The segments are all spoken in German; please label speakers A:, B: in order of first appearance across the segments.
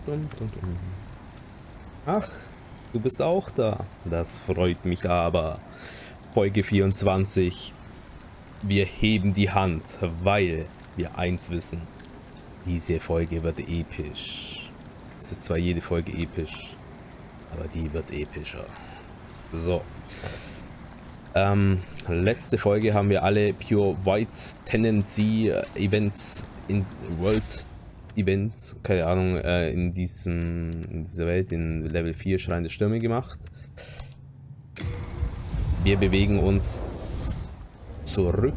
A: Ach, du bist auch da. Das freut mich aber. Folge 24. Wir heben die Hand, weil wir eins wissen. Diese Folge wird episch. Es ist zwar jede Folge episch, aber die wird epischer. So. Letzte Folge haben wir alle Pure White Tendency Events in World Events, keine Ahnung, in dieser Welt, in Level 4 Schrein der Stürme gemacht. Wir bewegen uns zurück,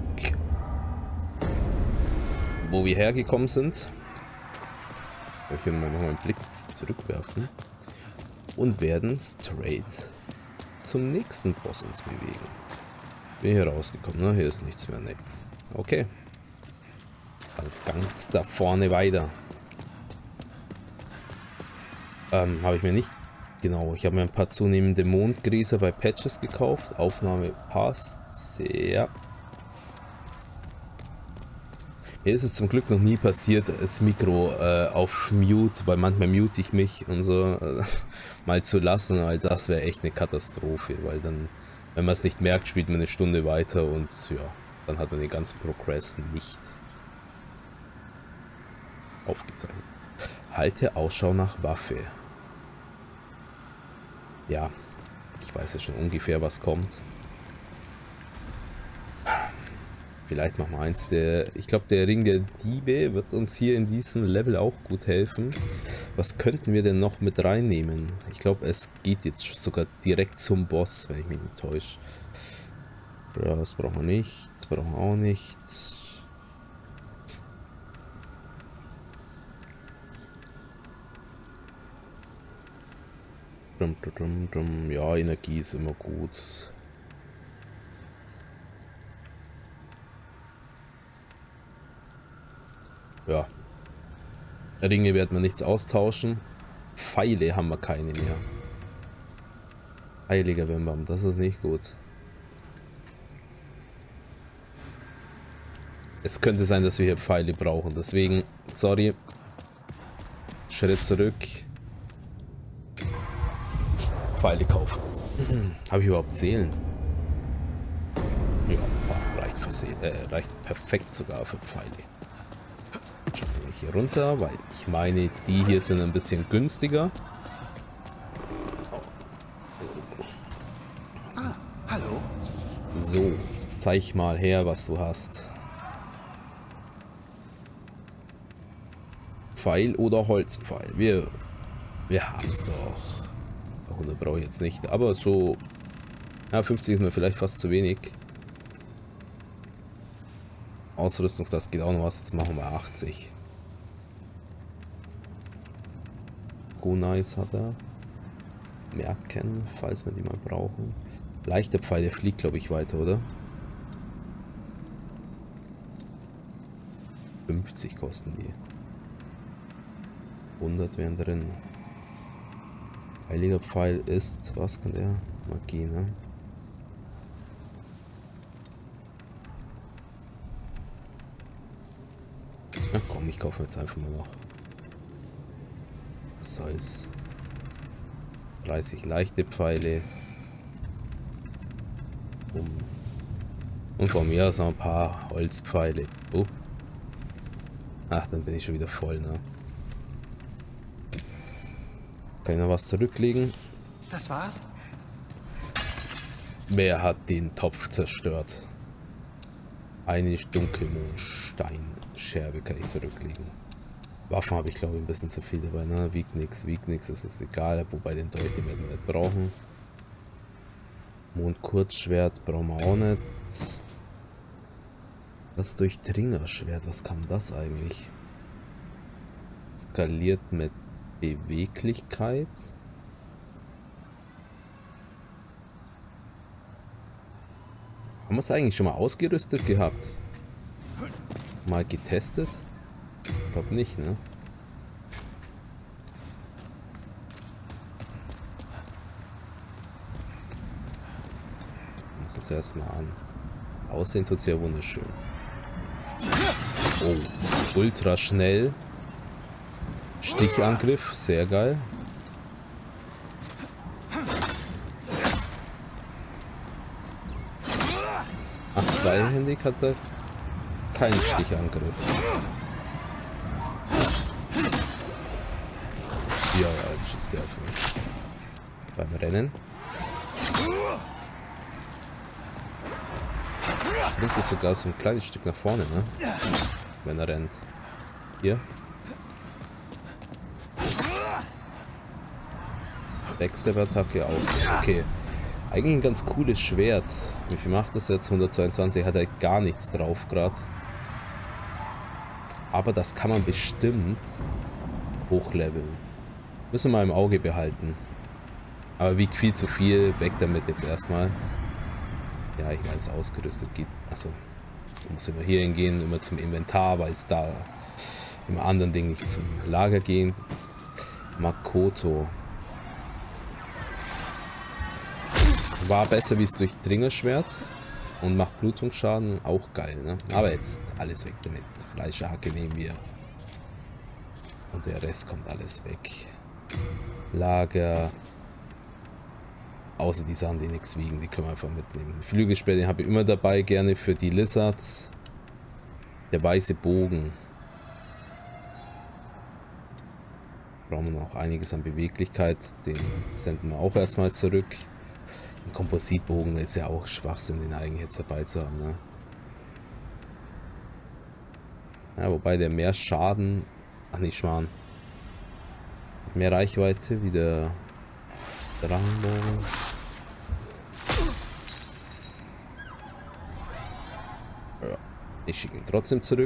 A: wo wir hergekommen sind. Ich will mal noch einen Blick zurückwerfen und werden straight zum nächsten Boss uns bewegen. Bin hier rausgekommen, ne? Hier ist nichts mehr, ne. Okay. Dann ganz da vorne weiter. Habe ich mir nicht... Genau, ich habe mir ein paar zunehmende Mondgräser bei Patches gekauft. Aufnahme passt. Ja. Mir ist es zum Glück noch nie passiert, das Mikro auf Mute, weil manchmal mute ich mich und so mal zu lassen, weil das wäre echt eine Katastrophe, weil dann, wenn man es nicht merkt, spielt man eine Stunde weiter und ja, dann hat man den ganzen Progress nicht aufgezeichnet. Halte Ausschau nach Waffe. Ja, ich weiß ja schon ungefähr, was kommt. Vielleicht machen wir eins der... Ich glaube, der Ring der Diebe wird uns hier in diesem Level auch gut helfen. Was könnten wir denn noch mit reinnehmen? Ich glaube, es geht jetzt sogar direkt zum Boss, wenn ich mich nicht täusche. Das brauchen wir nicht. Das brauchen wir auch nicht. Ja, Energie ist immer gut. Ja. Ringe werden wir nichts austauschen. Pfeile haben wir keine mehr. Heiliger Bimbam, das ist nicht gut. Es könnte sein, dass wir hier Pfeile brauchen. Deswegen, sorry. Schritt zurück. Pfeile kaufen. Habe ich überhaupt Seelen? Ja, reicht für reicht perfekt sogar für Pfeile. Schauen wir hier runter, weil ich meine, die hier sind ein bisschen günstiger.
B: Ah, hallo.
A: So, zeig mal her, was du hast. Pfeil oder Holzpfeil? Wir haben es doch. 100 brauche ich jetzt nicht, aber so... Ja, 50 ist mir vielleicht fast zu wenig. Ausrüstungs, geht auch noch was. Jetzt machen wir 80. Nice hat er. Merken, falls wir die mal brauchen. Leichte Pfeile fliegt, glaube ich, weiter, oder? 50 kosten die. 100 wären drin. Heiliger Pfeil ist, was kann der? Magie, ne? Ach komm, ich kaufe jetzt einfach mal noch. Was soll's? 30 leichte Pfeile. Und von mir aus noch ein paar Holzpfeile. Oh. Ach, dann bin ich schon wieder voll, ne? Kann ich noch was zurücklegen?
B: Das war's?
A: Wer hat den Topf zerstört? Eine Dunkelmondsteinscherbe kann ich zurücklegen. Waffen habe ich, glaube ich, ein bisschen zu viel dabei, ne? Wiegt nichts, ist es egal, wobei den Dolch, den werden wir nicht brauchen. Mondkurzschwert brauchen wir auch nicht. Das Durchdringerschwert, was kann das eigentlich? Skaliert mit Beweglichkeit. Haben wir es eigentlich schon mal ausgerüstet gehabt? Mal getestet? Ich glaube nicht, ne? Lass uns erstmal an. Aussehen tut es ja wunderschön. Oh, ultra schnell. Stichangriff, sehr geil. Ach, zweihändig hat er keinen Stichangriff. Ja, jetzt schießt er auf mich. Beim Rennen. Springt es sogar so ein kleines Stück nach vorne, ne? Wenn er rennt. Hier. Backstab-Attacke aus. Okay. Eigentlich ein ganz cooles Schwert. Wie viel macht das jetzt? 122 hat er gar nichts drauf gerade. Aber das kann man bestimmt hochleveln. Müssen wir mal im Auge behalten. Aber wiegt viel zu viel. Weg damit jetzt erstmal. Ja, ich weiß, ausgerüstet geht. Achso. Ich muss immer hier hingehen, immer zum Inventar, weil es da im anderen Ding nicht zum Lager gehen. Makoto. War besser wie das Durchdringerschwert und macht Blutungsschaden, auch geil, ne? Aber jetzt alles weg damit. Fleischhacke nehmen wir. Und der Rest kommt alles weg. Lager. Außer die Sachen, die nichts wiegen, die können wir einfach mitnehmen. Flügelspelle habe ich immer dabei, gerne für die Lizards. Der weiße Bogen. Brauchen wir noch einiges an Beweglichkeit. Den senden wir auch erstmal zurück. Ein Kompositbogen ist ja auch Schwachsinn, den eigentlich jetzt dabei zu haben, ne? Ja, wobei der mehr Schaden... Ach nicht, Schmarrn. Mehr Reichweite wie der Drangbogen. Ja, ich schicke ihn trotzdem zurück.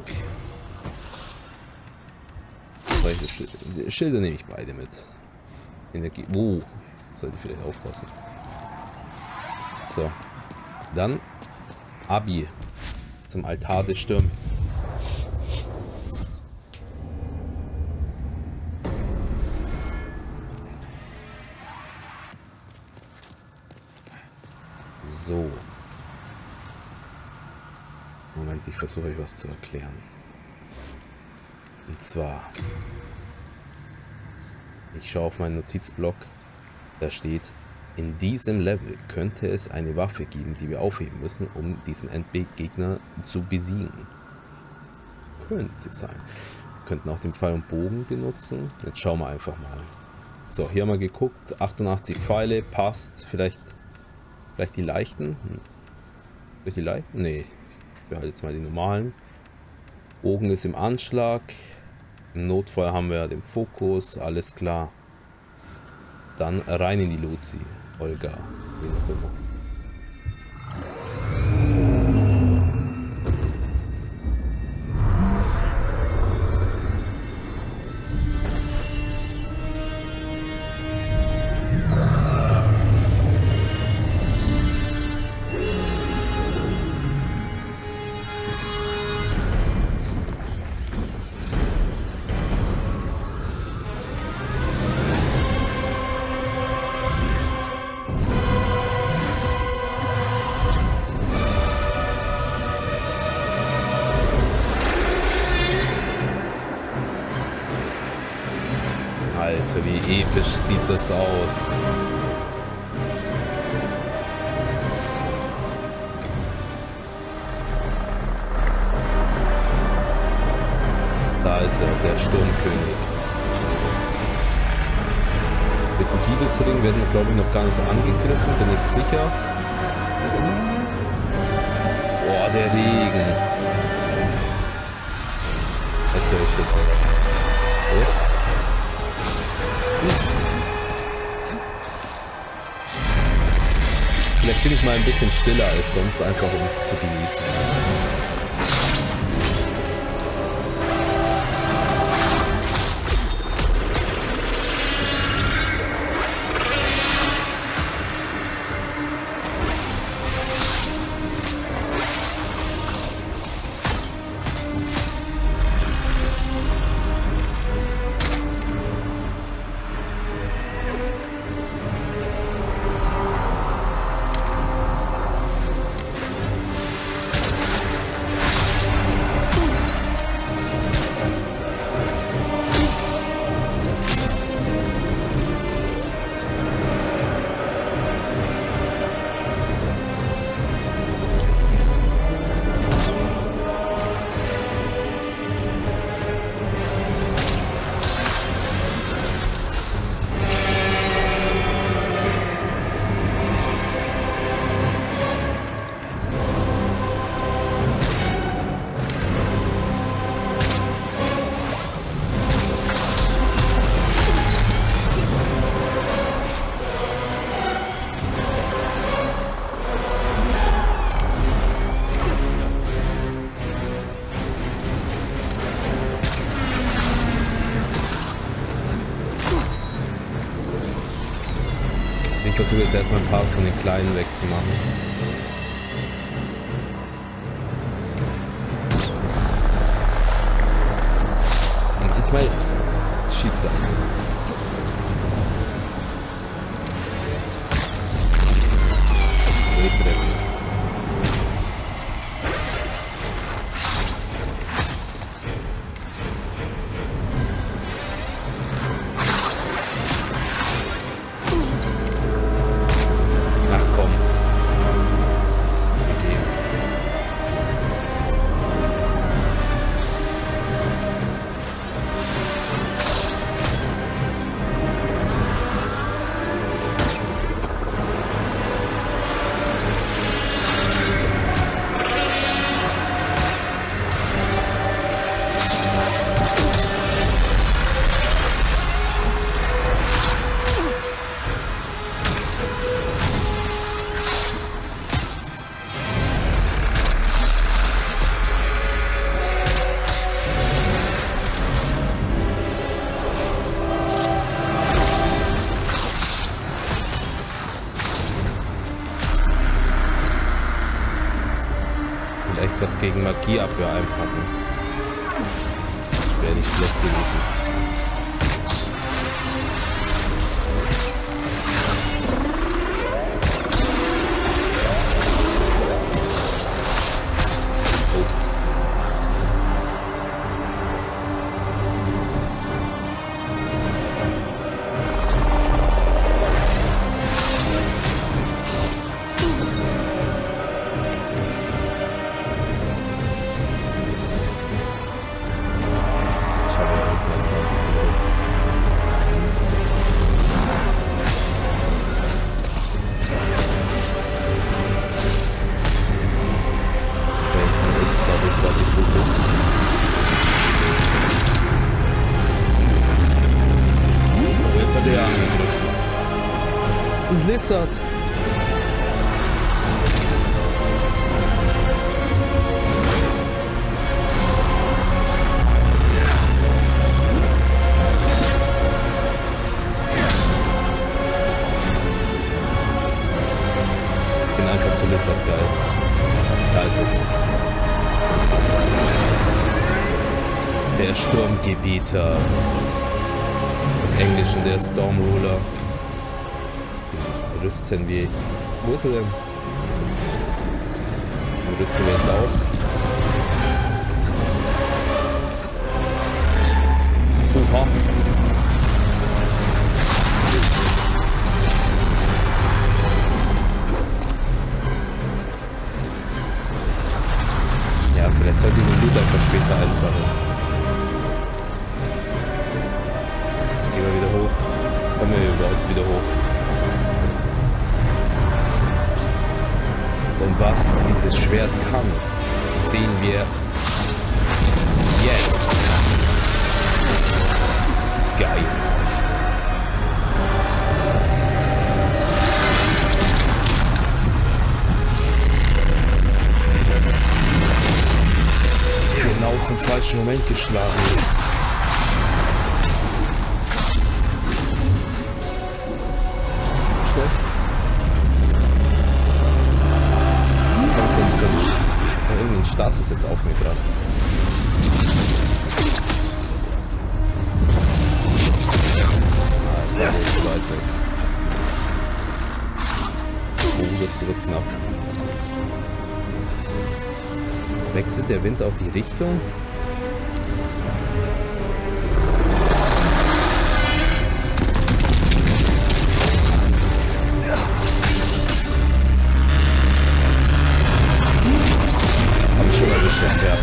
A: Schilder nehme ich beide mit. Energie... sollte ich vielleicht aufpassen. So, dann Abi zum Altar des Sturm. So. Moment, ich versuche euch was zu erklären. Und zwar, ich schaue auf meinen Notizblock, da steht: In diesem Level könnte es eine Waffe geben, die wir aufheben müssen, um diesen Endgegner zu besiegen. Könnte sein. Wir könnten auch den Pfeil und Bogen benutzen. Jetzt schauen wir einfach mal. So, hier haben wir geguckt. 88 Pfeile, passt. Vielleicht die leichten? Vielleicht die leichten? Nee. Ich behalte jetzt mal die normalen. Bogen ist im Anschlag. Im Notfall haben wir den Fokus. Alles klar. Dann rein in die Luzi. Olga, wie auch immer. Alter, wie episch sieht das aus. Da ist er, der Sturmkönig. Mit dem Diebesring werden wir, glaube ich, noch gar nicht angegriffen, bin ich sicher. Boah, der Regen. Jetzt höre ich Schüsse. Oh. Vielleicht bin ich mal ein bisschen stiller als sonst, einfach um es zu genießen. versuche jetzt erstmal ein paar von den Kleinen wegzumachen. Und manchmal schießt er. Nee, treffen. Vielleicht was gegen Magieabwehr einpacken. Wäre nicht schlecht gewesen. Was ich suche. Oh, jetzt hat er angegriffen. Und Lizard. Ich bin einfach zu Lizard geil. Da ist es. Der Sturmgebieter. Im Englischen der Stormruler. Rüsten wir. Wo ist er denn? Den rüsten wir jetzt aus. Oha. Ja, vielleicht sollte ich den Loot einfach später einsammeln. Gehen wir wieder hoch. Kommen wir überhaupt wieder hoch? Und was dieses Schwert kann, sehen wir jetzt. Geil. Genau zum falschen Moment geschlagen. Status jetzt auf mir gerade. Ah, es war wohl zu weit weg. Oh, das wird knapp. Wechselt der Wind auch die Richtung? Schon erwischt jetzt, ja.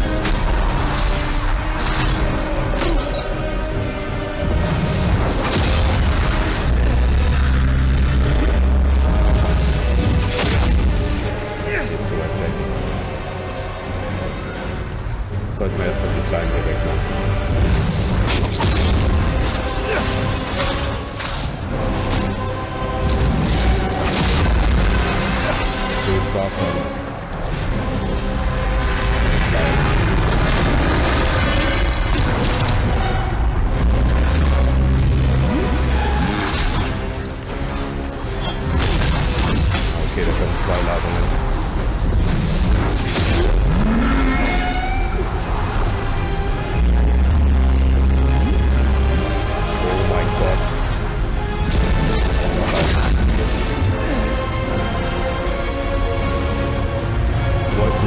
A: Geht so weit weg. Jetzt sollten wir erst noch die Kleinen hier wegmachen. Okay, das war's aber.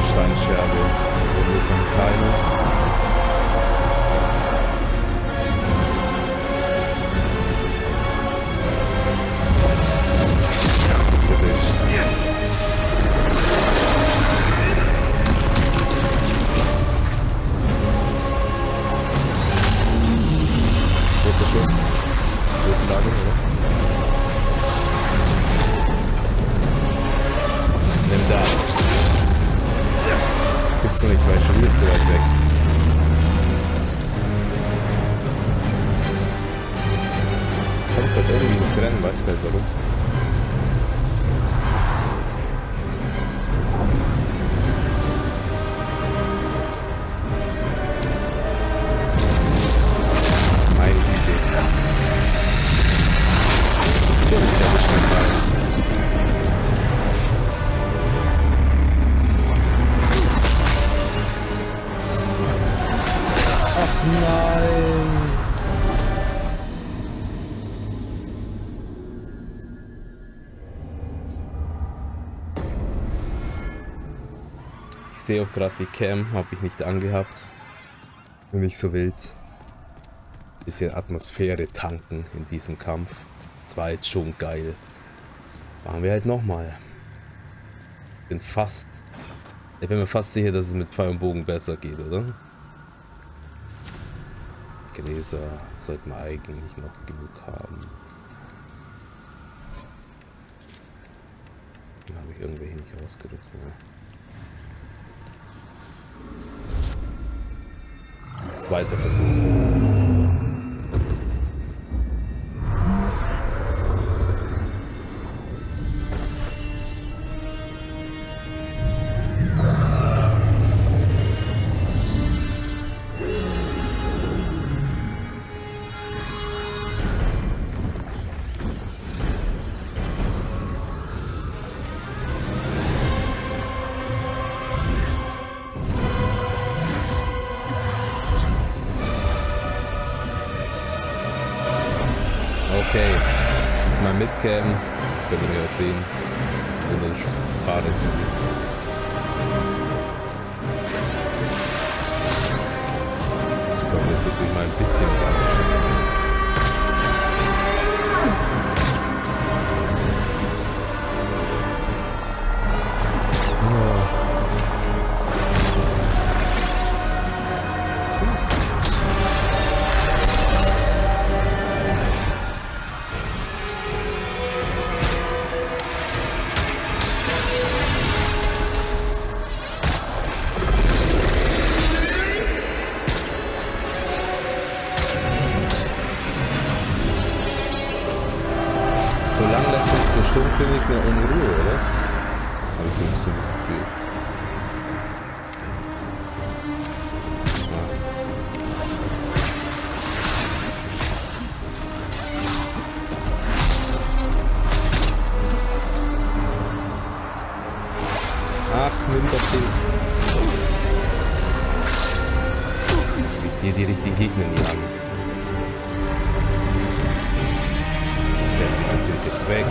A: Steinscherbe. Oben ist eine kleine. Zweiter Schuss. Zweite Lage, oder? Nimm das. Gibt's noch nicht, weil ich schon wieder zu weit weg. Kommt gerade irgendwie nicht rennen, weiß gar nicht warum. Ich sehe auch gerade die Cam, habe ich nicht angehabt. Nicht so wild. Bisschen Atmosphäre tanken in diesem Kampf. Das war jetzt schon geil. Machen wir halt nochmal. Ich bin mir fast sicher, dass es mit Pfeil und Bogen besser geht, oder? Gläser sollten wir eigentlich noch genug haben. Dann habe ich irgendwelche nicht ausgerüstet. Ne? Zweiter Versuch. Okay, diesmal mitcam, könnt ihr ja sehen, in den Spades Gesicht. So, jetzt versuche ich mal ein bisschen mich anzuschauen. Solange lässt uns der Sturmkönig nur in Ruhe, oder? Habe ich so ein bisschen das Gefühl. Ach, nimm doch den. Ich sehe die richtigen Gegner nie an. Natürlich jetzt weg.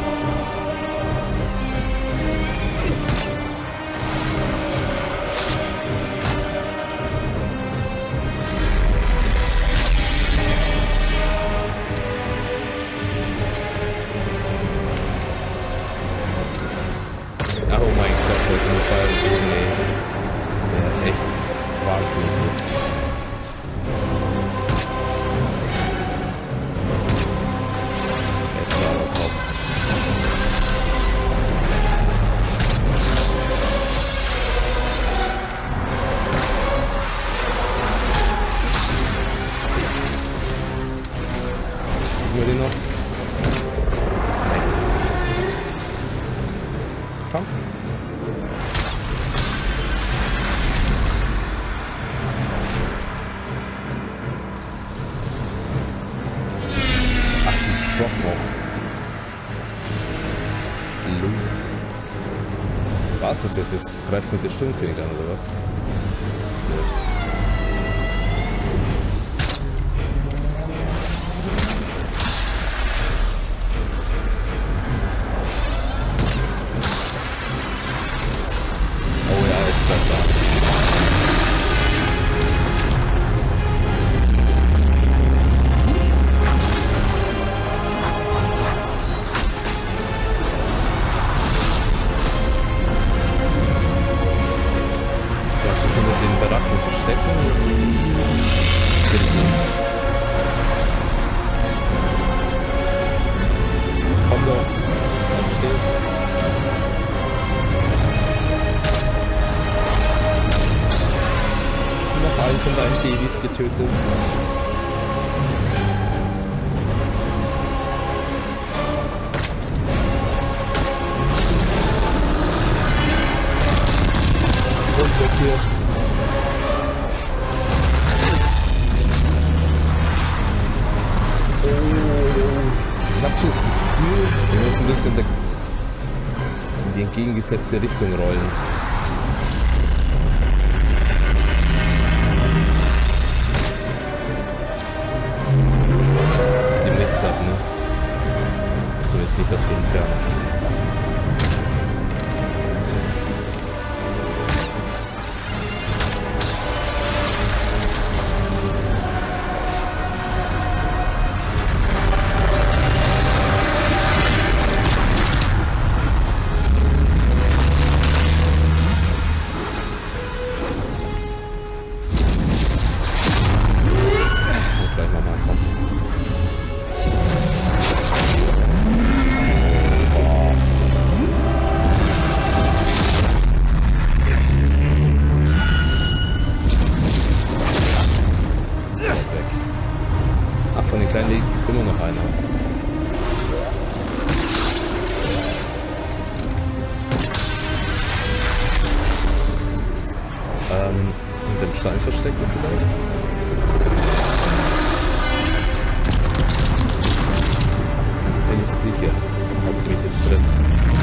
A: Oh mein Gott, da ist ein Pfeil und Bogen, ey. Ja, echt Wahnsinn. Wir den noch? Komm. Ach, die droppen noch. Los. Was ist das jetzt? Greift mit der Sturmkönig an, oder was? bleibt da. Lass sich hinter den Baracken verstecken. Stimmt. Komm doch. Bleib stehen. Noch einen von deinen Babys getötet. Und weg hier. Ich habe das Gefühl, wir müssen jetzt in die entgegengesetzte Richtung rollen. Sieht ihm nichts ab, ne? Zumindest nicht auf die Entfernung. Von den Kleinen liegt immer noch einer. Hinter dem Stein verstecken vielleicht? Bin ich sicher, ob die mich jetzt treffen.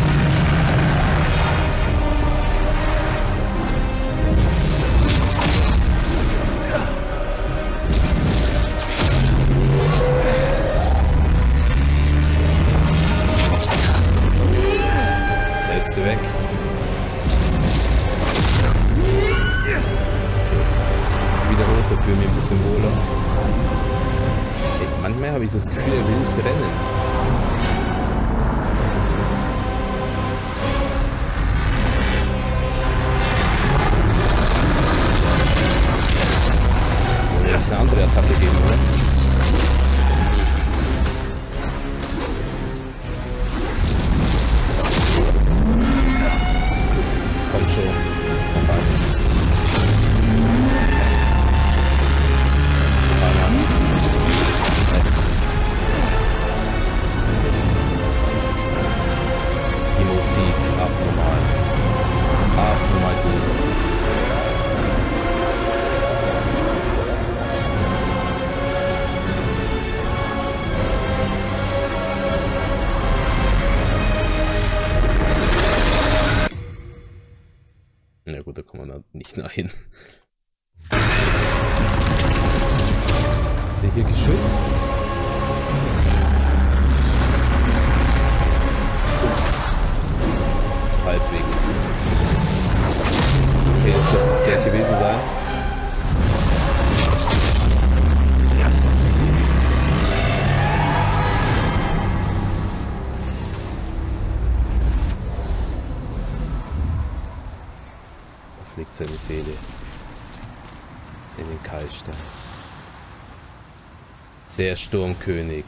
A: Weg. Okay. Wieder runter, fühle mich ein bisschen wohler. Ey, manchmal habe ich das Gefühl, er will nicht rennen. Soll jetzt eine andere Attacke geben, oder? Komm schon. Noch eins. Die Musik abnormal. Abnormal gut. Na gut, da kommen wir nicht nach hin. Bin ich hier geschützt? Halbwegs. Okay, das dürfte das Geld gewesen sein. Legt seine Seele in den Kalkstein. Der Sturmkönig.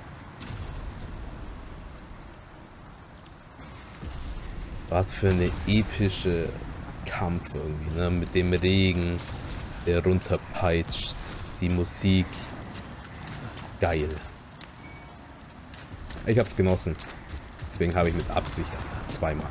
A: Was für eine epische Kampf irgendwie, ne? Mit dem Regen, der runterpeitscht, die Musik. Geil. Ich hab's genossen. Deswegen habe ich mit Absicht zweimal.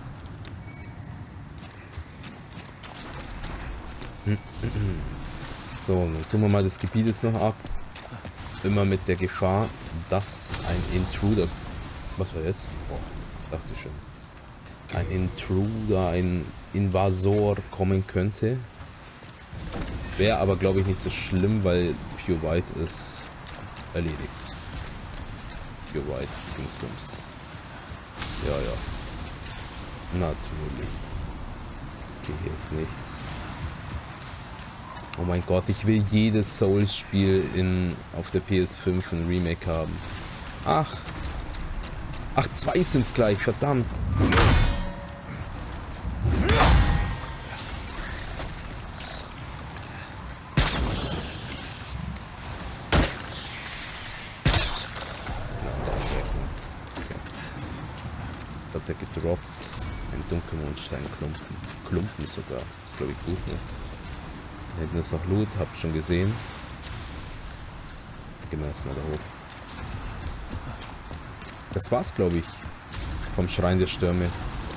A: So, dann zoomen wir mal das Gebiet jetzt noch ab. Immer mit der Gefahr, dass ein Intruder... Was war jetzt? Oh, dachte ich schon. Ein Intruder, ein Invasor kommen könnte. Wäre aber, glaube ich, nicht so schlimm, weil Pure White ist erledigt. Pure White, Dingsbums. Ja, ja. Natürlich. Okay, hier ist nichts. Oh mein Gott, ich will jedes Souls-Spiel auf der PS5 ein Remake haben. Ach. Ach, 2 sind's gleich, verdammt. Hat er gedroppt. Ein Dunkelmondsteinklumpen. Klumpen sogar. Das ist glaube ich gut, ne? Da hinten ist noch Loot, habt schon gesehen. Gehen wir erstmal da hoch. Das war's, glaube ich. Vom Schrein der Stürme.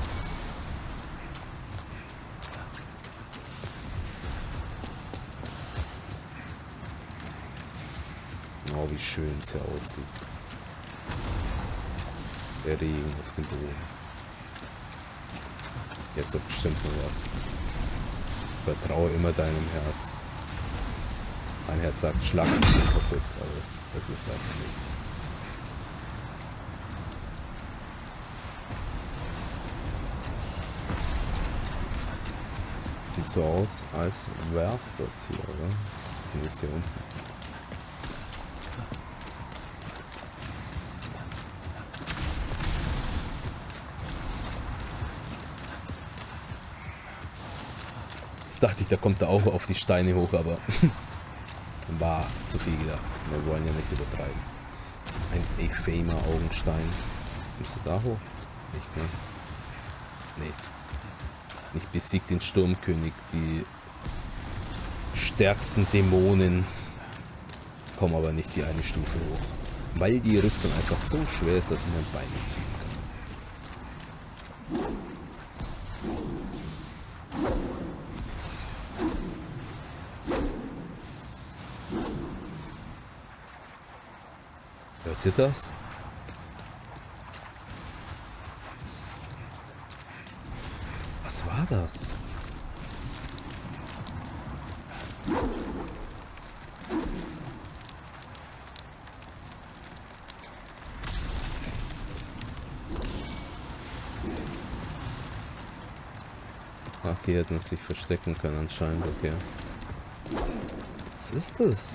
A: Oh, wie schön es hier aussieht. Der Regen auf dem Boden. Jetzt wird bestimmt noch was. Vertraue immer deinem Herz. Mein Herz sagt, schlag das Ding kaputt, aber das ist einfach nichts. Sieht so aus, als wär's das hier, oder? Die ist hier unten. Jetzt dachte ich, da kommt er auch auf die Steine hoch, aber war zu viel gedacht. Wir wollen ja nicht übertreiben. Ein Ephemer-Augenstein. Kommst du da hoch? Nicht, ne? Nee. Nicht besiegt den Sturmkönig. Die stärksten Dämonen kommen aber nicht die eine Stufe hoch. Weil die Rüstung einfach so schwer ist, dass ich mein Bein nicht kriegen kann. Hört ihr das? Was war das? Ach, hier hätten wir sich verstecken können anscheinend, okay. Was ist das?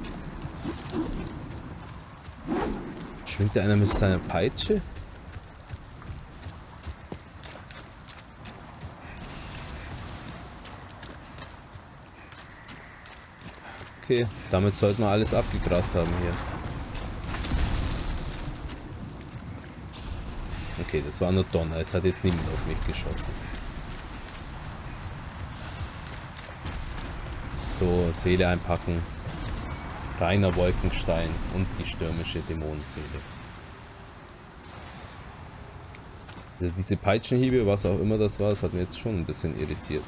A: Schwingt da einer mit seiner Peitsche? Okay, damit sollten wir alles abgegrast haben hier. Okay, das war nur Donner. Es hat jetzt niemand auf mich geschossen. So, Seele einpacken. Reiner Wolkenstein und die stürmische Dämonenseele. Also diese Peitschenhiebe, was auch immer das war, das hat mir jetzt schon ein bisschen irritiert.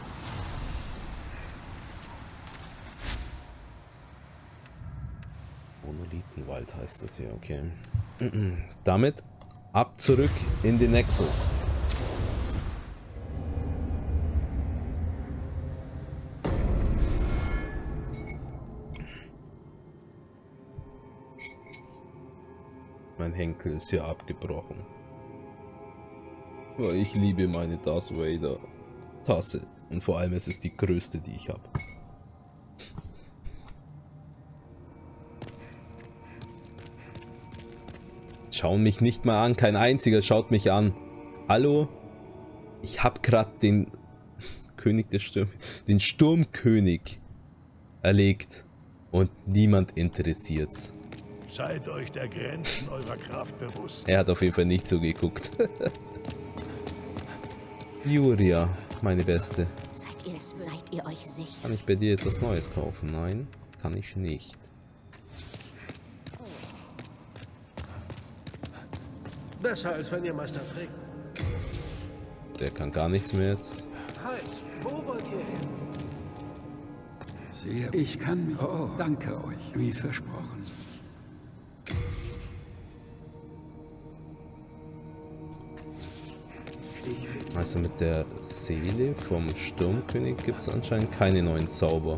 A: Monolithenwald heißt das hier, okay. Damit ab zurück in den Nexus. Mein Henkel ist hier abgebrochen. Aber ich liebe meine Darth Vader Tasse. Und vor allem ist es die größte, die ich habe. Schauen mich nicht mal an. Kein einziger schaut mich an. Hallo? Ich habe gerade den König der Stürme, den Sturmkönig erlegt. Und niemand interessiert's.
C: Seid euch der Grenzen eurer Kraft bewusst.
A: Er hat auf jeden Fall nicht so geguckt. Juria, meine Beste.
D: Seid ihr euch sicher?
A: Kann ich bei dir jetzt was Neues kaufen? Nein, kann ich nicht.
B: Besser als wenn ihr Meister trägt.
A: Der kann gar nichts mehr jetzt.
B: Halt, wo wollt ihr hin?
E: Sehr. Ich kann mich. Oh, danke euch, wie versprochen.
A: Also mit der Seele vom Sturmkönig gibt es anscheinend keine neuen Zauber.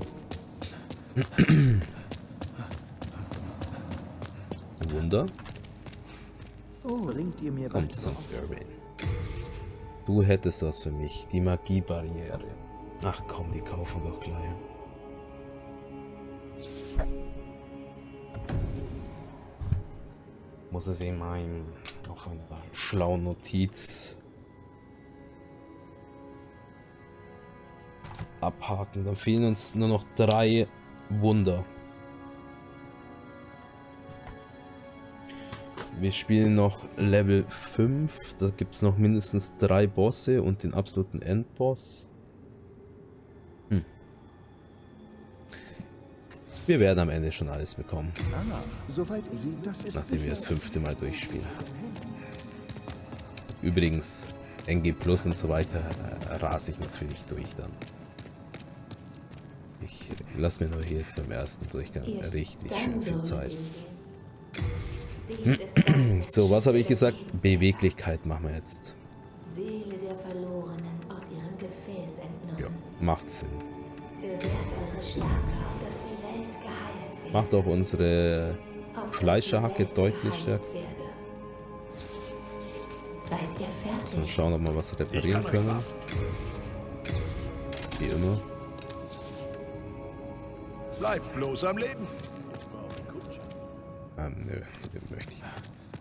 A: Wunder.
B: Bringt ihr mir
A: Kommt, St. Irwin. Du hättest was für mich. Die Magiebarriere. Ach komm, die kaufen wir doch gleich. Muss es in meinem auf einer schlauen Notiz abhaken. Dann fehlen uns nur noch 3 Wunder. Wir spielen noch Level 5. Da gibt es noch mindestens 3 Bosse und den absoluten Endboss. Wir werden am Ende schon alles bekommen. Nachdem wir das 5. Mal durchspielen. Übrigens, NG Plus und so weiter rase ich natürlich durch dann. Ich lasse mir nur hier jetzt beim ersten Durchgang richtig schön viel Zeit. So, was habe ich gesagt? Beweglichkeit machen wir jetzt.
F: Seele der Verlorenen aus ihrem Gefäß entnommen.
A: Ja, macht Sinn.
F: Gewährt eure Schlagkraft, dass die Welt geheilt wird.
A: Macht auch unsere
F: Auf
A: Fleischerhacke
F: dass die Welt
A: deutlich
F: geheilt
A: stärker.
F: werde. Seid ihr
A: Mal
F: fertig?
A: schauen, ob wir was reparieren können. Wie immer.
C: Bleibt bloß am Leben.
A: Nö, zu dem möchte ich nicht.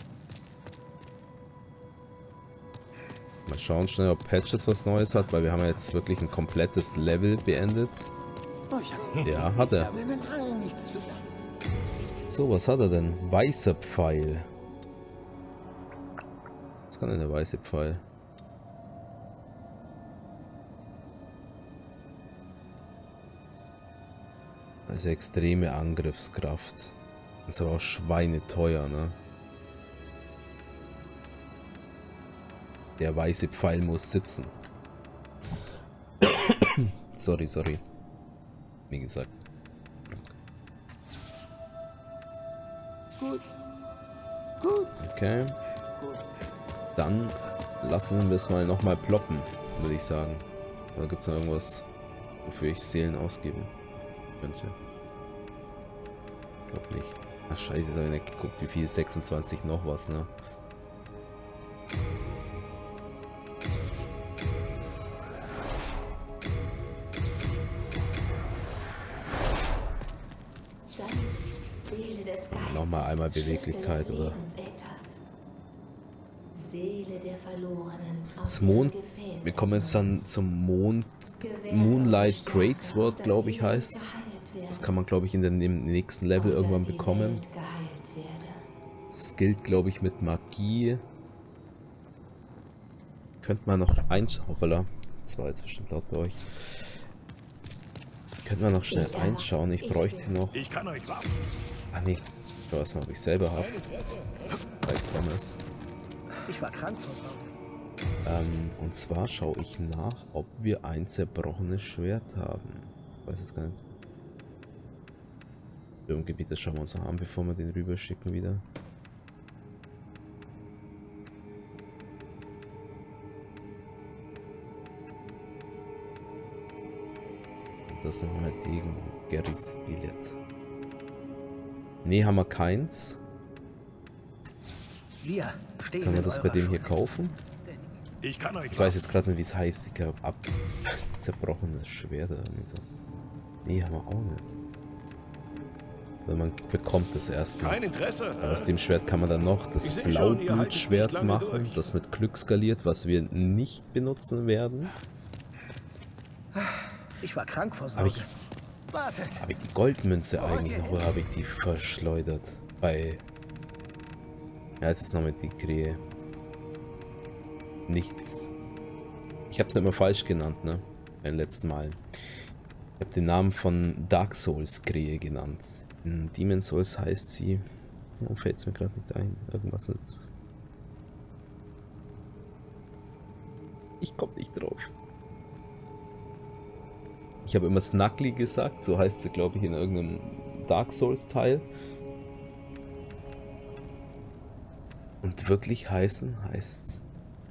A: Mal schauen schnell, ob Patches was Neues hat, weil wir haben ja jetzt wirklich ein komplettes Level beendet. Ja, hat er. So, was hat er denn? Weißer Pfeil. Was kann denn der weiße Pfeil? Also extreme Angriffskraft. Das ist aber auch schweineteuer, ne? Der weiße Pfeil muss sitzen. sorry. Wie gesagt.
B: Gut.
A: Okay. Dann lassen wir es mal nochmal ploppen, würde ich sagen. Oder gibt es noch irgendwas, wofür ich Seelen ausgeben könnte? Ich glaube nicht. Ach scheiße, jetzt habe ich nicht geguckt, wie viel 26 noch was, ne? Nochmal einmal Beweglichkeit, oder?
F: Seele der Verlorenen
A: Das Mond. Wir kommen jetzt dann zum Mond. Moonlight Greatsword, glaube ich, heißt. Das kann man, glaube ich, in dem nächsten Level irgendwann bekommen. Das gilt, glaube ich, mit Magie. Könnte man noch einschauen. Hoppala. Das war jetzt bestimmt laut bei euch. Könnte man noch schnell einschauen. Ich bräuchte noch.
C: Ich kann euch warten.
A: Ah, nee. Ich weiß mal, ob ich selber habe. Bei Thomas.
B: Ich war krank vor Sorge.
A: Und zwar schaue ich nach, ob wir ein zerbrochenes Schwert haben. Ich weiß es gar nicht. Im Gebiet, das schauen wir uns noch an, bevor wir den rüberschicken wieder. Und das nochmal Degen. Garys Stilet. Ne, haben wir keins.
B: Wir stehen
A: Kann man
B: in
A: das bei
B: eurer
A: dem hier
B: Schuld.
A: kaufen?
C: Ich kann euch
A: Ich weiß jetzt gerade nicht, wie es heißt. Ich glaube, zerbrochenes Schwert oder so. Nee, haben wir auch nicht. Weil man bekommt das erst noch.
C: kein Interesse.
A: Aber aus dem Schwert kann man dann noch das
C: Ich seh schon, ihr haltet
A: Blaublutschwert
C: nicht lange
A: machen,
C: durch.
A: das mit Glück skaliert, was wir nicht benutzen werden.
B: Ich war krank vor
A: Habe
B: Sorge.
A: ich,
B: Wartet.
A: hab ich die Goldmünze eigentlich noch oder habe ich die verschleudert? Bei... Ja, es ist noch mit die Krähe. Nichts. Ich habe es immer falsch genannt, ne? Beim letzten Mal. Ich habe den Namen von Dark Souls Krähe genannt. In Demon Souls heißt sie... Oh, fällt es mir gerade nicht ein. Irgendwas mit... Ich komme nicht drauf. Ich habe immer Snuggly gesagt, so heißt sie, glaube ich, in irgendeinem Dark Souls Teil. Und wirklich heißen heißt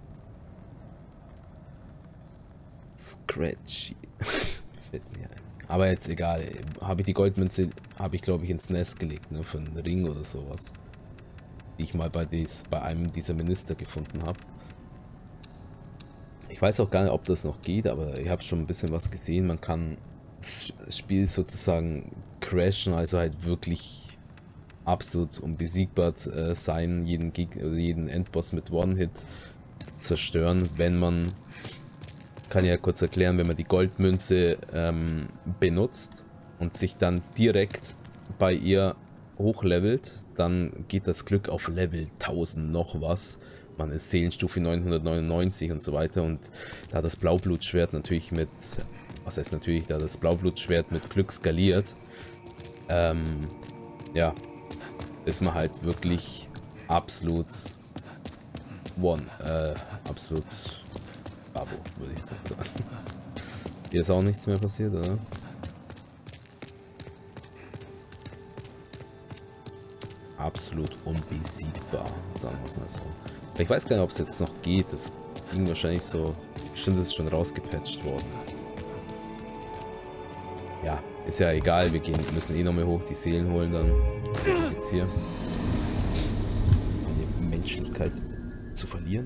A: Scratchy. Fällt's nicht ein. Aber jetzt egal. Habe ich die Goldmünze, habe ich glaube ich ins Nest gelegt, ne, für einen Ring oder sowas. Die ich mal bei einem dieser Minister gefunden habe. Ich weiß auch gar nicht, ob das noch geht, aber ich habe schon ein bisschen was gesehen. Man kann das Spiel sozusagen crashen, also halt wirklich absolut unbesiegbar sein, jeden Gegner oder jeden Endboss mit One-Hit zerstören, wenn man, kann ich ja kurz erklären, wenn man die Goldmünze benutzt und sich dann direkt bei ihr hochlevelt, dann geht das Glück auf Level 1000 noch was. Man ist Seelenstufe 999 und so weiter, und da das Blaublutschwert natürlich mit, was heißt natürlich, da das Blaublutschwert mit Glück skaliert, ja, ist man halt wirklich absolut absolut Babo, würde ich jetzt sagen. Hier ist auch nichts mehr passiert, oder? Absolut unbesiegbar, sagen wir es mal so. Ich weiß gar nicht, ob es jetzt noch geht. Das ging wahrscheinlich so. Bestimmt ist es schon rausgepatcht worden. Ja, ist ja egal. Wir müssen eh nochmal hoch die Seelen holen. Dann geht's hier. Die Menschlichkeit zu verlieren.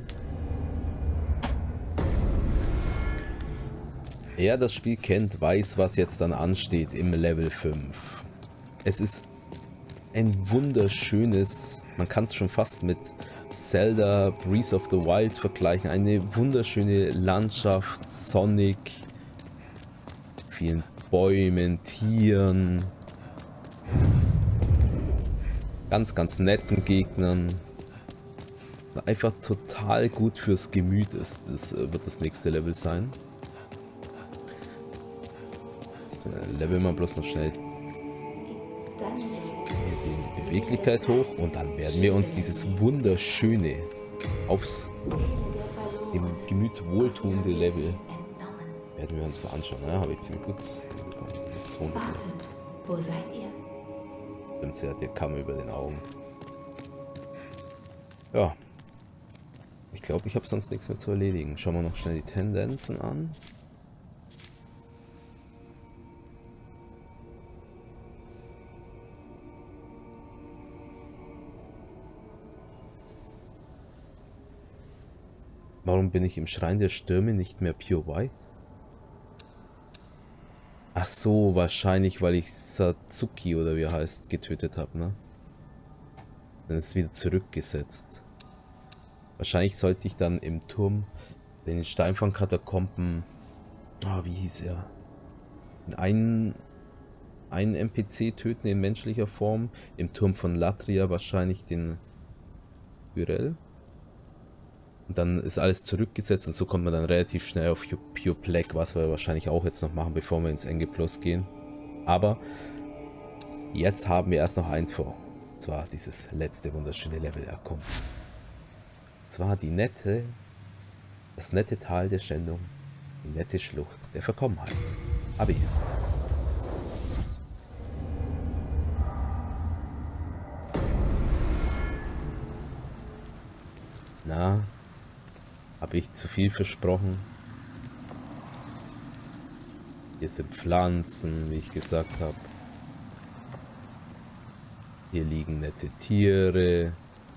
A: Wer das Spiel kennt, weiß, was jetzt dann ansteht im Level 5. Es ist ein wunderschönes, man kann es schon fast mit Zelda Breath of the Wild vergleichen, eine wunderschöne Landschaft, Sonic, vielen Bäumen, Tieren, ganz, ganz netten Gegnern, einfach total gut fürs Gemüt ist, das wird das nächste Level sein. Jetzt leveln wir bloß noch schnell die Beweglichkeit hoch und dann werden wir uns dieses wunderschöne, aufs im Gemüt wohltuende Level werden wir uns anschauen. Ja, habe ich ziemlich gut bekommen. 200.
F: Wartet, wo seid ihr?
A: Stimmt, sie hat ihr Kamm über den Augen. Ja. Ich glaube, ich habe sonst nichts mehr zu erledigen. Schauen wir noch schnell die Tendenzen an. Warum bin ich im Schrein der Stürme nicht mehr Pure White? Ach so, wahrscheinlich, weil ich Satsuki oder wie er heißt, getötet habe, ne? Dann ist es wieder zurückgesetzt. Wahrscheinlich sollte ich dann im Turm den Steinfang-Katakomben, wie hieß er? Einen NPC töten in menschlicher Form. Im Turm von Latria wahrscheinlich den Yrel. Und dann ist alles zurückgesetzt und so kommt man dann relativ schnell auf Pure Black, was wir wahrscheinlich auch jetzt noch machen, bevor wir ins NG Plus gehen. Aber jetzt haben wir erst noch eins vor. Und zwar dieses letzte wunderschöne Level erkunden. Und zwar das nette Tal der Schändung, die nette Schlucht der Verkommenheit. Abi. Na? Habe ich zu viel versprochen? Hier sind Pflanzen, wie ich gesagt habe. Hier liegen nette Tiere.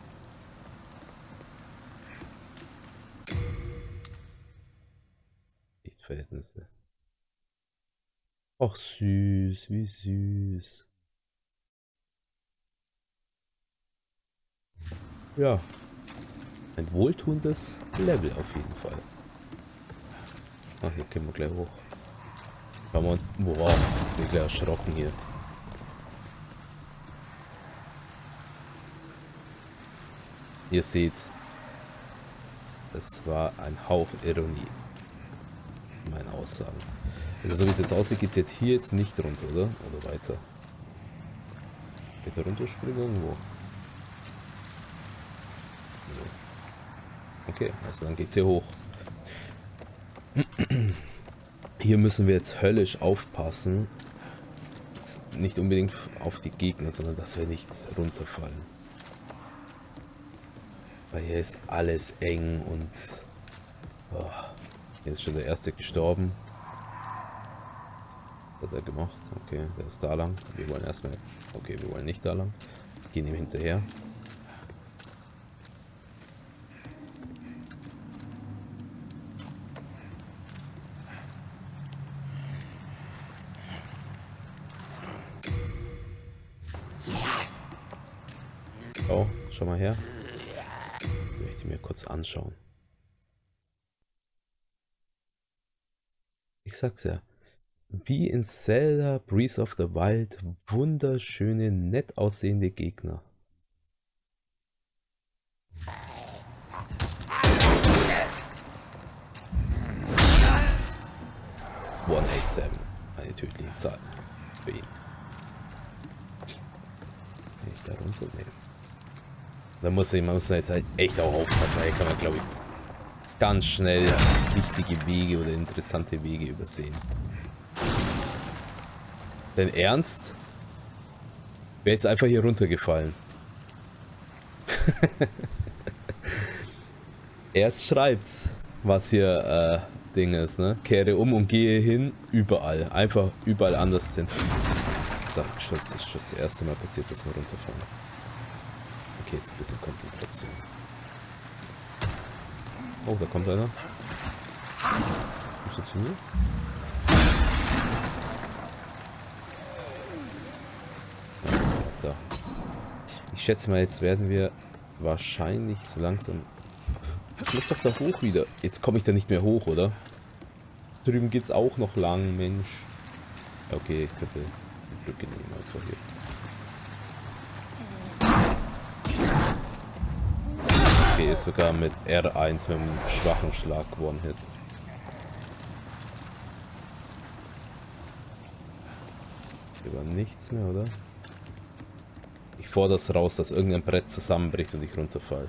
A: Lichtverhältnisse. Ach süß, wie süß. Ja. Ein wohltuendes Level auf jeden Fall. Ach, hier können wir gleich hoch. Wow, jetzt bin ich gleich erschrocken hier. Ihr seht, das war ein Hauch Ironie. Meine Aussagen. Also so wie es jetzt aussieht, geht es jetzt hier jetzt nicht runter, oder? Oder weiter? Geht er runterspringen irgendwo? Okay, also dann geht's hier hoch. Hier müssen wir jetzt höllisch aufpassen. Jetzt nicht unbedingt auf die Gegner, sondern dass wir nicht runterfallen. Weil hier ist alles eng und... Oh, hier ist schon der erste gestorben. Was hat er gemacht? Okay, der ist da lang. Wir wollen erstmal... Okay, wir wollen nicht da lang. Gehen ihm hinterher. Oh, schau mal her. Ich möchte mir kurz anschauen. Ich sag's ja. Wie in Zelda Breath of the Wild, wunderschöne, nett aussehende Gegner. (187), eine tödliche Zahl für ihn. Kann ich da runternehmen? Da muss man jetzt halt echt auch aufpassen, weil hier kann man, glaube ich, ganz schnell wichtige Wege oder interessante Wege übersehen. Denn ernst? Wäre jetzt einfach hier runtergefallen. Erst schreibt's, was hier Ding ist, ne? Kehre um und gehe hin, überall. Einfach überall anders hin. Jetzt dachte ich, das ist schon das erste Mal passiert, dass wir runterfallen. Okay, jetzt ein bisschen Konzentration. Oh, da kommt einer. Kommst du zu mir? Da. Ich schätze mal, jetzt werden wir wahrscheinlich so langsam... Ich möchte doch da hoch wieder. Jetzt komme ich da nicht mehr hoch, oder? Drüben geht's auch noch lang, Mensch. Okay, ich könnte die Brücke nehmen, einfach hier. Okay, ist sogar mit R1 mit einem schwachen Schlag One-Hit. Hier war nichts mehr, oder? Ich fordere es raus, dass irgendein Brett zusammenbricht und ich runterfall.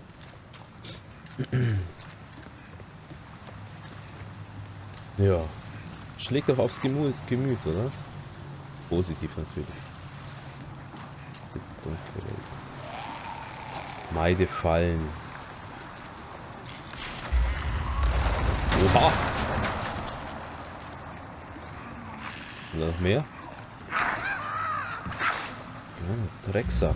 A: Ja. Schlägt doch aufs Gemüt, oder? Positiv natürlich. Diese dunkle Welt. Meide Fallen. Oha! Und noch mehr? Ja, Drecksack.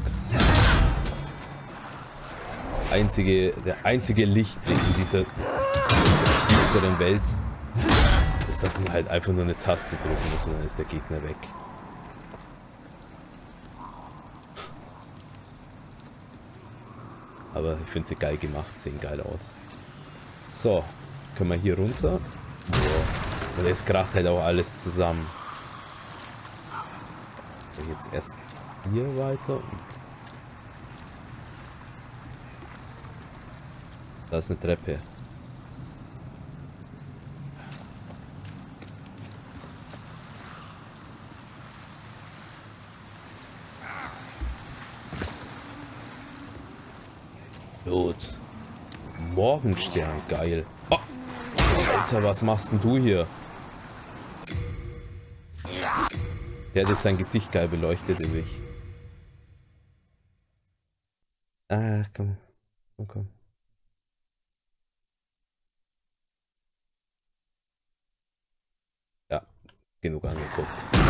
A: Der einzige Lichtblick in dieser düsteren Welt ist, dass man halt einfach nur eine Taste drücken muss und dann ist der Gegner weg. Aber ich finde sie geil gemacht, sehen geil aus. So, können wir hier runter. Ja. Und es kracht halt auch alles zusammen. Jetzt erst hier weiter und da ist eine Treppe. Blut. Morgenstern, geil. Oh. Alter, was machst denn du hier? Der hat jetzt sein Gesicht geil beleuchtet, ewig. Ah, komm. Komm. Ja, genug angeguckt.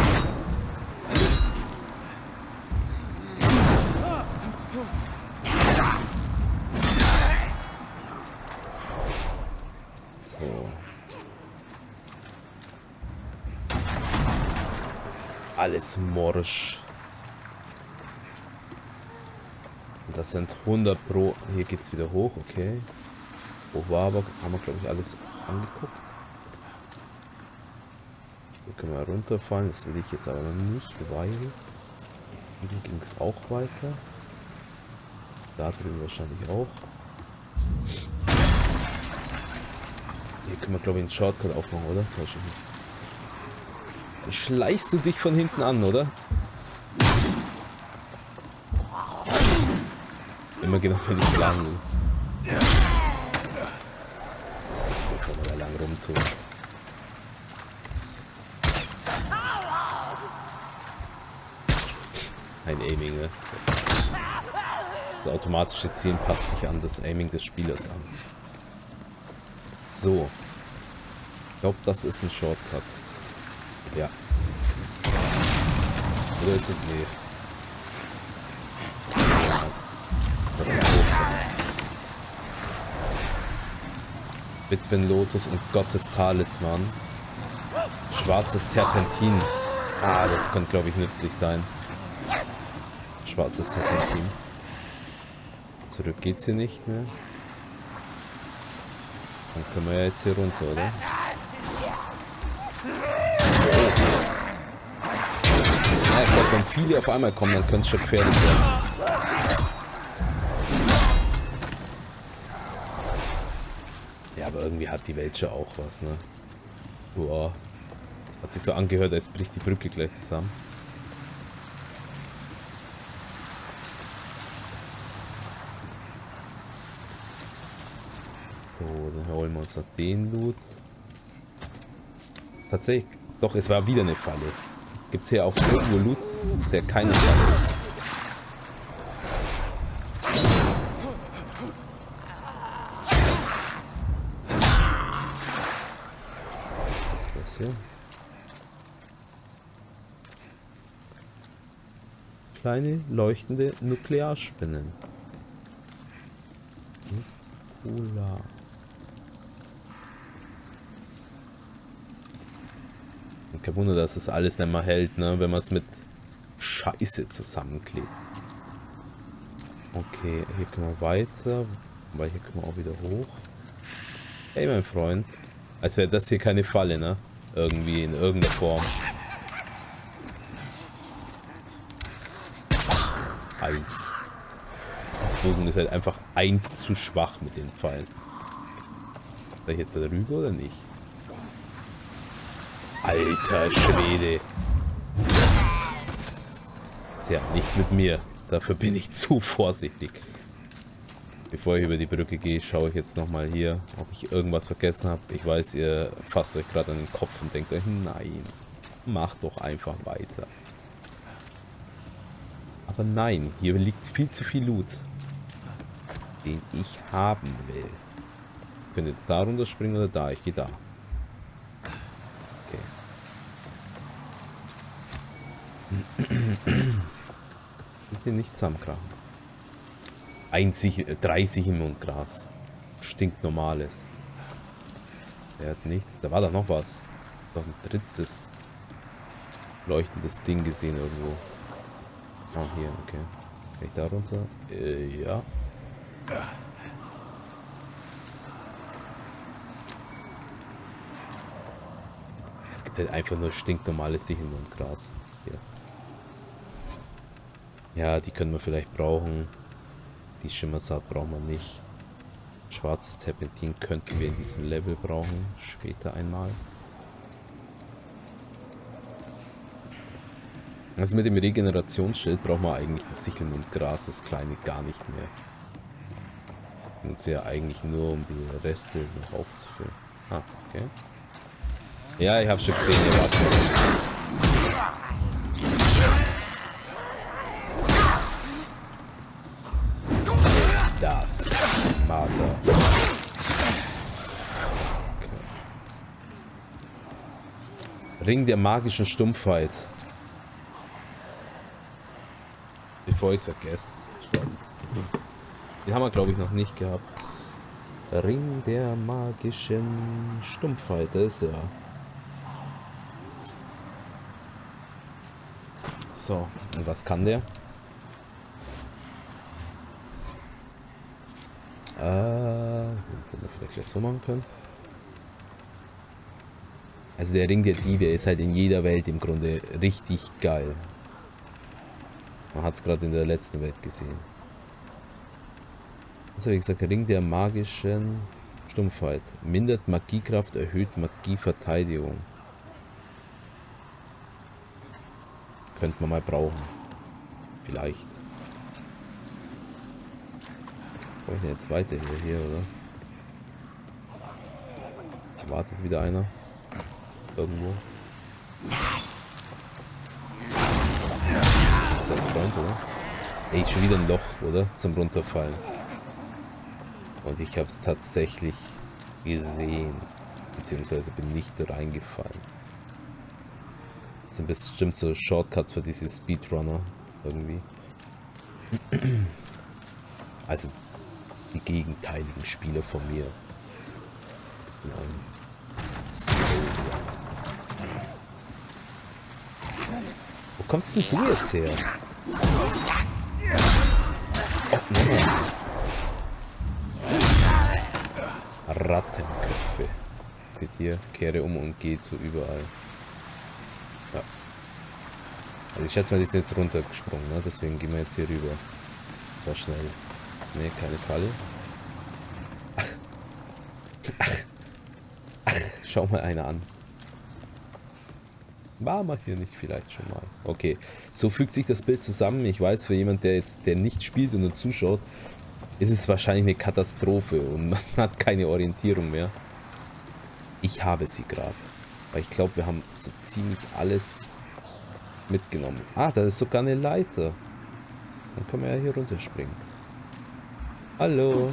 A: So. Alles morsch. Und das sind 100 Pro. Hier geht's wieder hoch, okay. Wo war aber, haben wir glaube ich alles angeguckt. Hier können wir runterfallen, das will ich jetzt aber noch nicht, weil hier ging es auch weiter. Da drüben wahrscheinlich auch. Hier können wir glaube ich einen Shortcut aufmachen, oder? Schleichst du dich von hinten an, oder? Immer genau, wenn ich schlagen will. Bevor wir da lang rumtun. Ein Aiming, ne? Das automatische Zielen passt sich an das Aiming des Spielers an. So. Ich glaube, das ist ein Shortcut. Ja. Oder ist es... Nee. Das mal hoch. Witwenlotus und Gottes Talisman. Schwarzes Terpentin. Ah, das könnte, glaube ich, nützlich sein. Schwarzes Terpentin. Zurück geht's hier nicht mehr. Dann können wir ja jetzt hier runter, oder? Ja, ich glaube, wenn viele auf einmal kommen, dann könnte es schon gefährlich werden. Ja, aber irgendwie hat die Welt schon auch was, ne? Boah. Hat sich so angehört, als bricht die Brücke gleich zusammen. So, dann holen wir uns noch den Loot. Tatsächlich, doch, es war wieder eine Falle. Gibt es hier auch irgendwo Loot, der keine Falle ist? Was ist das hier? Kleine leuchtende Nuklearspinnen. Cola. Kein Wunder, dass es alles nicht mehr hält, ne? Wenn man es mit Scheiße zusammenklebt. Okay, hier können wir weiter. Weil hier können wir auch wieder hoch. Hey, mein Freund. Als wäre das hier keine Falle, ne? Irgendwie in irgendeiner Form. 1. Der Bogen ist halt einfach 1 zu schwach mit den Pfeilen. Soll ich jetzt da drüber oder nicht? Alter Schwede. Tja, nicht mit mir. Dafür bin ich zu vorsichtig. Bevor ich über die Brücke gehe, schaue ich jetzt nochmal hier, ob ich irgendwas vergessen habe. Ich weiß, ihr fasst euch gerade an den Kopf und denkt euch, nein, macht doch einfach weiter. Aber nein, hier liegt viel zu viel Loot, den ich haben will. Ich könnte jetzt da runterspringen oder da. Ich gehe da. Bitte nicht zusammenkrachen. 3 Sichelmondgras. Stinknormales. Der hat nichts. Da war doch noch was. Noch ein drittes leuchtendes Ding gesehen irgendwo. Ah, hier, okay. Kann ich da runter? Ja. Es gibt halt einfach nur stinknormales Sichelmondgras. Hier. Ja, die können wir vielleicht brauchen. Die Schimmersaat brauchen wir nicht. Schwarzes Terpentin könnten wir in diesem Level brauchen. Später einmal. Also mit dem Regenerationsschild brauchen wir eigentlich das Sichelmondgras, das kleine, gar nicht mehr. Und ja eigentlich nur, um die Reste noch aufzufüllen. Ah, okay. Ja, ich habe schon gesehen, ihr wart. Das. Marder. Okay. Ring der magischen Stumpfheit. Bevor ich es vergesse. Den haben wir, glaube ich, noch nicht gehabt. Ring der magischen Stumpfheit. Da ist er. So, und was kann der? Wenn wir vielleicht gleich so machen können. Also der Ring der Diebe ist halt in jeder Welt im Grunde richtig geil. Man hat es gerade in der letzten Welt gesehen. Also wie gesagt, der Ring der magischen Stumpfheit. Mindert Magiekraft, erhöht Magieverteidigung. Könnte man mal brauchen. Vielleicht. Brauche ich jetzt weiter hier, oder? Wartet wieder einer. Irgendwo. Das ist ein Freund, oder? Ey, schon wieder ein Loch, oder? Zum Runterfallen. Und ich habe es tatsächlich gesehen. Beziehungsweise bin nicht reingefallen. Das sind bestimmt so Shortcuts für diese Speedrunner. Irgendwie. Also die gegenteiligen Spieler von mir. Wo kommst denn du jetzt her? Oh, Mann. Rattenköpfe. Es geht hier, kehre um und geh zu überall. Ja. Also ich schätze mal, die sind jetzt runtergesprungen, ne? Deswegen gehen wir jetzt hier rüber. Das war schnell. Ne, keine Falle. Ach, schau mal einer an. War man hier nicht vielleicht schon mal? Okay, so fügt sich das Bild zusammen. Ich weiß, für jemand, der nicht spielt und nur zuschaut, ist es wahrscheinlich eine Katastrophe und man hat keine Orientierung mehr. Ich habe sie gerade. Weil ich glaube, wir haben so ziemlich alles mitgenommen. Ah, da ist sogar eine Leiter. Dann können wir ja hier runterspringen. Hallo.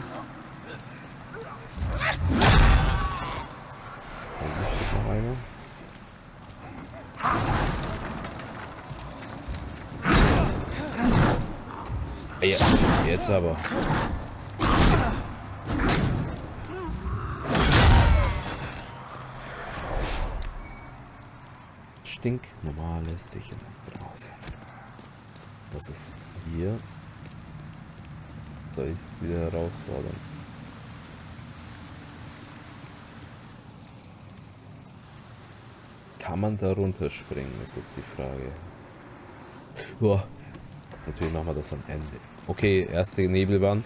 A: Und hier steht noch einer. Ja, jetzt aber. Stinknormale Sicherungsstraße. Was ist hier? Soll ich es wieder herausfordern? Kann man da runterspringen, ist jetzt die Frage. Boah. Natürlich machen wir das am Ende. Okay, erste Nebelwand.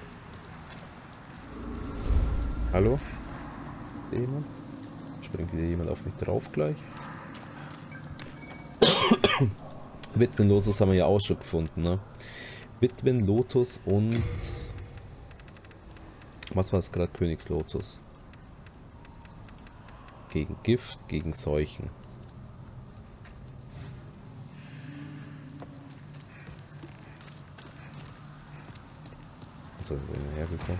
A: Hallo? Jemand? Springt wieder jemand auf mich drauf gleich? Witwen Lotus haben wir ja auch schon gefunden, ne? Witwen Lotus und... Was war das gerade? Königslotus. Gegen Gift, gegen Seuchen. So, wo sind wir hergekommen?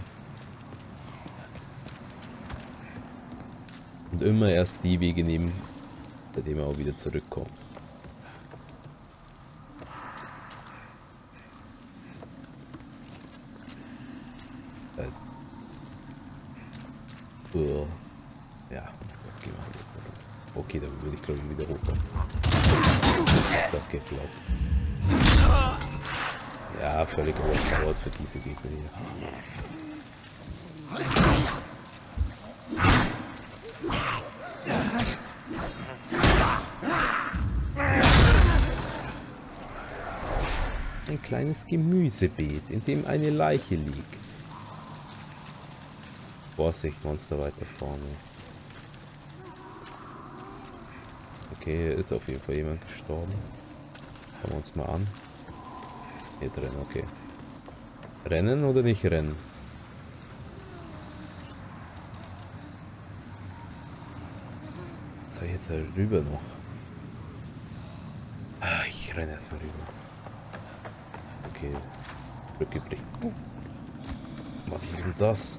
A: Und immer erst die Wege nehmen, bei denen er auch wieder zurückkommt. Ja, gehen wir jetzt damit. Okay, dann würde ich glaube ich wieder hochkommen. Doch geglaubt. Ja, völlig overpowered für diese Gegner hier. Ein kleines Gemüsebeet, in dem eine Leiche liegt. Vorsicht, Monster weiter vorne. Okay, hier ist auf jeden Fall jemand gestorben. Schauen wir uns mal an. Hier drin, okay. Rennen oder nicht rennen? Soll ich jetzt da rüber noch? Ah, ich renne erstmal rüber. Okay. Rückgeblieben. Was ist denn das?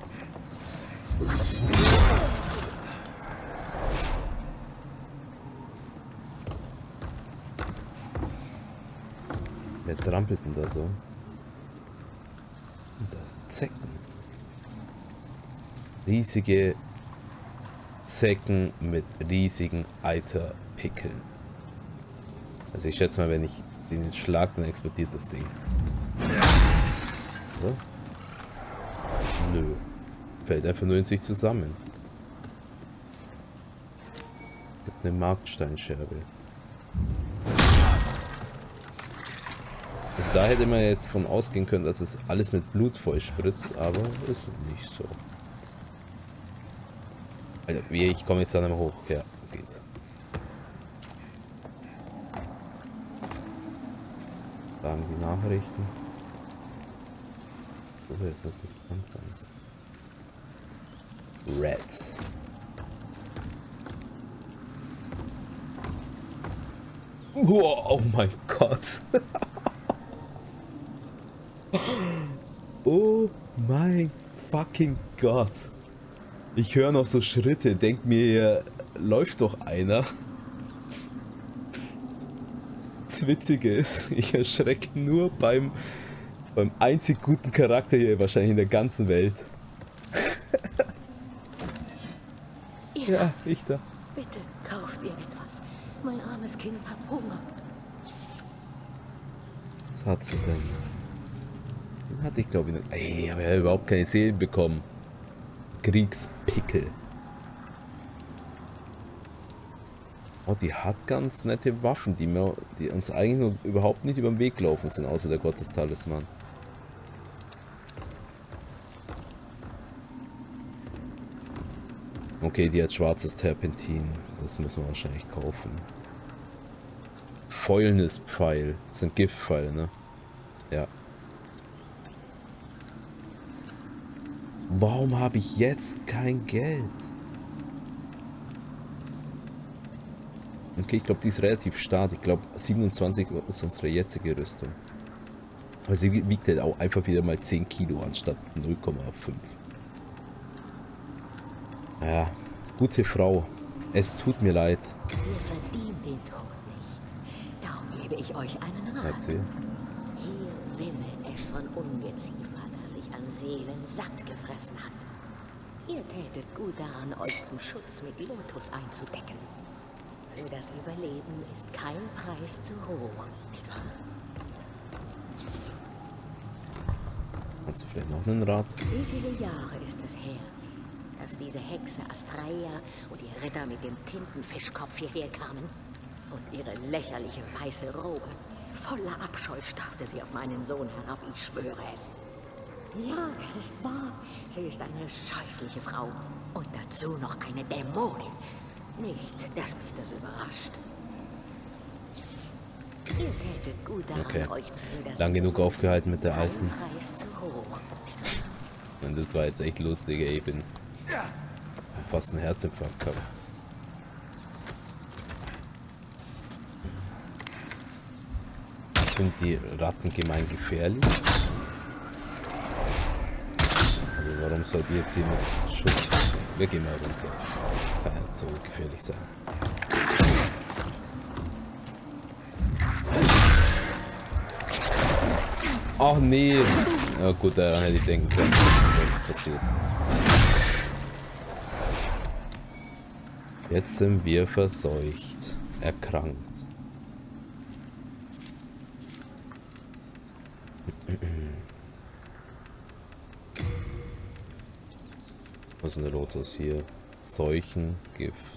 A: Wer trampelt denn da so? Das Zecken. Riesige Zecken mit riesigen Eiterpickeln. Also ich schätze mal, wenn ich den jetzt schlag, dann explodiert das Ding. Oder? Nö. Fällt einfach nur in sich zusammen. Gibt eine Marksteinscherbe. Also da hätte man jetzt von ausgehen können, dass es alles mit Blut voll spritzt, aber ist nicht so. Alter, ich komme jetzt da nicht mehr hoch. Ja, geht. Sagen die Nachrichten. Oder es wird Distanz sein. Rats. Wow, oh mein Gott. Oh mein fucking Gott. Ich höre noch so Schritte, denk mir, hier läuft doch einer. Das Witzige ist, ich erschrecke nur beim einzig guten Charakter hier wahrscheinlich in der ganzen Welt. Ja, ich da.
D: Bitte, kauft irgendwas. Mein armes Kind hat Hunger.
A: Was hat sie denn? Den hatte ich glaube ich noch. Ey, ich habe ja überhaupt keine Seelen bekommen. Kriegspickel. Oh, die hat ganz nette Waffen, die uns eigentlich nur überhaupt nicht über den Weg gelaufen sind, außer der Gottestalisman. Okay, die hat schwarzes Terpentin. Das müssen wir wahrscheinlich kaufen. Fäulnispfeil. Das sind Giftpfeile, ne? Ja. Warum habe ich jetzt kein Geld? Okay, ich glaube, die ist relativ stark. Ich glaube, 27 ist unsere jetzige Rüstung. Aber sie wiegt halt auch einfach wieder mal 10 Kilo anstatt 0,5. Ja, gute Frau. Es tut mir leid.
D: Ihr verdient den Tod nicht. Darum gebe ich euch einen Rat.
A: Erzähl.
D: Hier wimmelt es von Ungeziefer, das sich an Seelen satt gefressen hat. Ihr tätet gut daran, euch zum Schutz mit Lotus einzudecken. Für das Überleben ist kein Preis zu hoch, nicht wahr?
A: Hast du vielleicht noch einen Rat?
D: Wie viele Jahre ist es her, dass diese Hexe Astrea und ihr Ritter mit dem Tintenfischkopf hierher kamen und ihre lächerliche weiße Robe? Voller Abscheu starrte sie auf meinen Sohn herab, ich schwöre es. Ja, es ist wahr, sie ist eine scheußliche Frau und dazu noch eine Dämonin. Nicht, dass mich das überrascht. Ihr tätet gut daran,
A: Okay.
D: euch zu das
A: Lang genug aufgehalten mit der
D: kein
A: alten.
D: Preis zu hoch.
A: Und das war jetzt echt lustig, ey. Ich bin fast einen Herzinfarkt gehabt. Sind die Ratten gemein gefährlich? Also warum soll die jetzt hier mit Schuss... Wir gehen mal runter. Kann nicht so gefährlich sein. Ach nee. Ja gut, daran hätte ich denken können, dass das passiert. Jetzt sind wir verseucht. Erkrankt. Was ist eine Lotus hier? Seuchengift.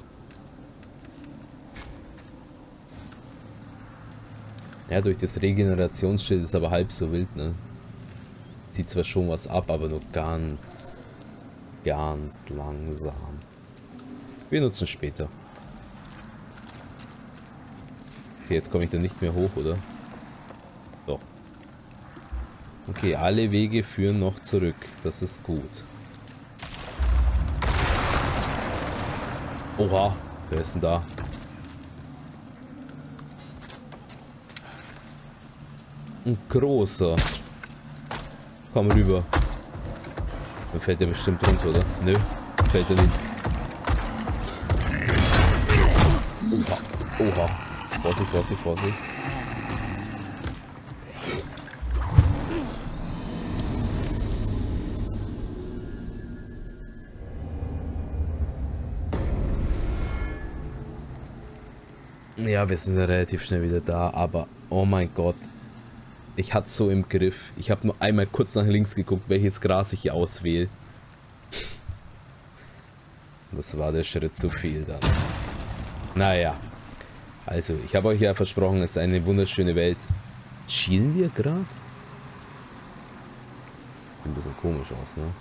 A: Ja, durch das Regenerationsschild ist aber halb so wild, ne? Zieht zwar schon was ab, aber nur ganz langsam. Wir nutzen später. Okay, jetzt komme ich da nicht mehr hoch, oder? Doch. Okay, alle Wege führen noch zurück. Das ist gut. Oha, wer ist denn da? Ein großer. Komm rüber. Dann fällt er bestimmt runter, oder? Nö, fällt er nicht. Oha, oha. Vorsicht, Vorsicht, Vorsicht. Ja, wir sind ja relativ schnell wieder da, aber oh mein Gott. Ich hatte es so im Griff. Ich habe nur einmal kurz nach links geguckt, welches Gras ich hier auswähle. Das war der Schritt zu viel dann. Naja. Also, ich habe euch ja versprochen, es ist eine wunderschöne Welt. Chillen wir gerade? Sieht ein bisschen komisch aus, ne?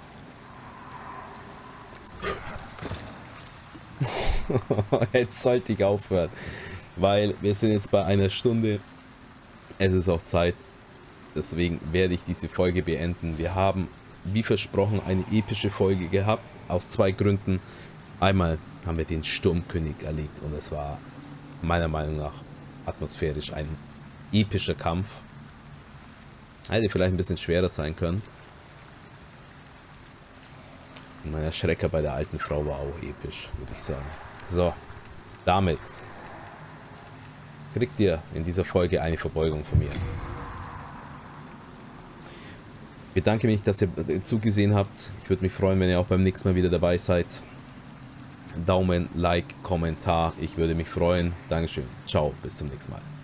A: Jetzt sollte ich aufhören. Weil wir sind jetzt bei einer Stunde. Es ist auch Zeit. Deswegen werde ich diese Folge beenden. Wir haben, wie versprochen, eine epische Folge gehabt. Aus zwei Gründen. Einmal haben wir den Sturmkönig erlegt. Und es war meiner Meinung nach atmosphärisch ein epischer Kampf. Hätte vielleicht ein bisschen schwerer sein können. Und mein Erschrecker bei der alten Frau war auch episch, würde ich sagen. So, damit kriegt ihr in dieser Folge eine Verbeugung von mir. Ich bedanke mich, dass ihr zugesehen habt. Ich würde mich freuen, wenn ihr auch beim nächsten Mal wieder dabei seid. Daumen, Like, Kommentar. Ich würde mich freuen. Dankeschön. Ciao, bis zum nächsten Mal.